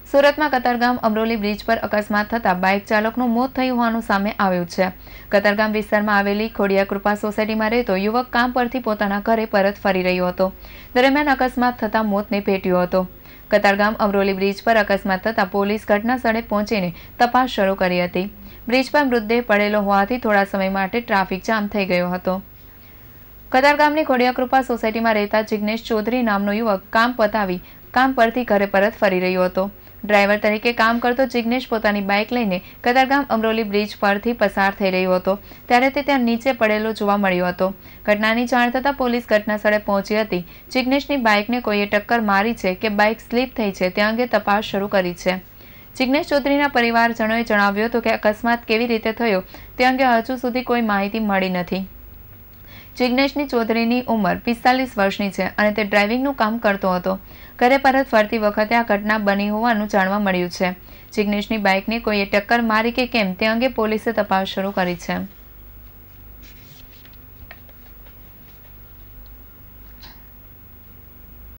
સુરતમાં કતારગામ અમરોલી બ્રિજ પર અકસ્માત થતાં બાઇક ચાલકનું મોત થયું હોવાનું સામે આવ્યું છે। કતારગામ વિસ્તારમાં આવેલી ખોડિયા કૃપા સોસાયટીમાં રહેતો યુવક કામ પરથી પોતાના ઘરે પરત ફરી રહ્યો હતો। દરમિયાન અકસ્માત થતાં મોતને ભેટ્યો હતો। કતારગામ અમરોલી બ્રિજ પર અકસ્માત થતાં પોલીસ ઘટના સ્થળે પહોંચીને તપાસ શરૂ કરી હતી। બ્રિજ પર મૃતદેહ પડેલો હોવાથી થોડા સમય માટે ટ્રાફિક જામ થઈ ગયો હતો। કતારગામની ખોડિયા કૃપા સોસાયટીમાં રહેતા જિગ્નેશ ચૌધરી નામનો યુવક કામ પતાવી કામ પરથી ઘરે પરત ફરી રહ્યો હતો। ડ્રાઈવર તરીકે કામ કરતો જિગ્નેશ પોતાની બાઇક લઈને કતારગામ અમરોલી બ્રિજ પરથી પસાર થઈ રહ્યો હતો ત્યારે તે ત્યાં નીચે પડેલો જોવા મળ્યો હતો। ઘટનાની જાણ થતાં પોલીસ ઘટના સ્થળે પહોંચી હતી। જિગ્નેશની બાઇકને કોઈએ ટક્કર મારી છે કે બાઇક સ્લીપ થઈ છે તે અંગે તપાસ શરૂ કરી છે। જિગ્નેશ ચૌધરીના પરિવારજનોએ જણાવ્યું હતું કે અકસ્માત કેવી રીતે થયો તે અંગે હજુ સુધી કોઈ માહિતી મળી નથી। જિગ્નેશની ચૌધરીની ઉંમર 45 વર્ષની છે અને તે ડ્રાઇવિંગનું કામ કરતો હતો। ઘરે પરત ફરતી વખતે આ ઘટના બની હોવાનું જાણવા મળ્યું છે। જિગ્નેશની બાઇકને કોઈએ ટક્કર મારી કે કેમ તે અંગે પોલીસે તપાસ શરૂ કરી છે।